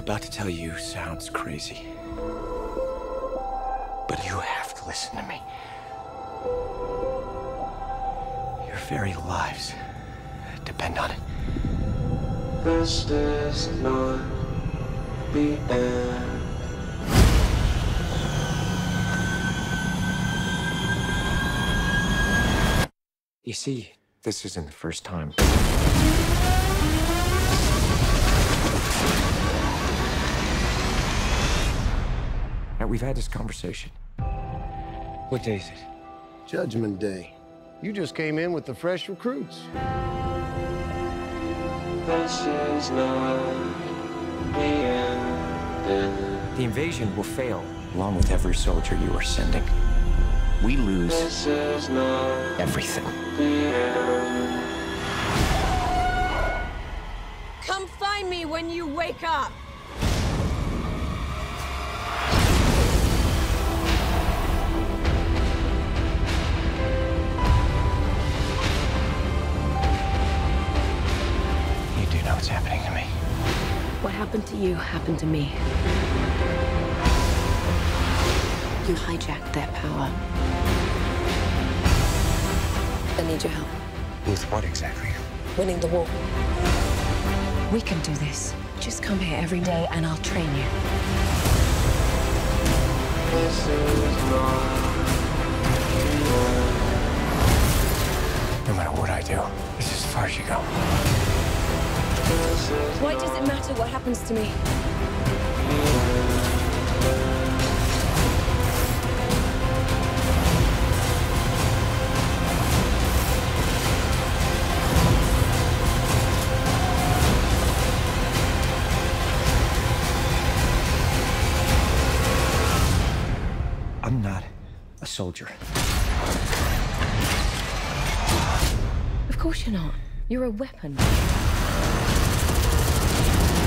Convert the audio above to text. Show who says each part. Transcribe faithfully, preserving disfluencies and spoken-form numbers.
Speaker 1: about to tell you sounds crazy, but you have to listen to me. Your very lives depend on it.
Speaker 2: This is not the end.
Speaker 1: You see, this isn't the first time. Now, we've had this conversation. What day is it?
Speaker 3: Judgment Day. You just came in with the fresh recruits.
Speaker 2: This is not the end.
Speaker 1: The invasion will fail, along with every soldier you are sending. We lose
Speaker 2: This is not
Speaker 1: everything.
Speaker 2: the end.
Speaker 4: Come find me when you wake up!
Speaker 1: You do know what's happening to me.
Speaker 4: What happened to you happened to me. You hijacked their power. I need your help.
Speaker 1: With what exactly?
Speaker 4: Winning the war. We can do this. Just come here every day and I'll train you.
Speaker 2: This is not the end.
Speaker 1: No matter what I do, this is as far as you go.
Speaker 2: This is
Speaker 4: Why does it matter what happens to me?
Speaker 1: I'm not a soldier.
Speaker 4: Of course you're not. You're a weapon.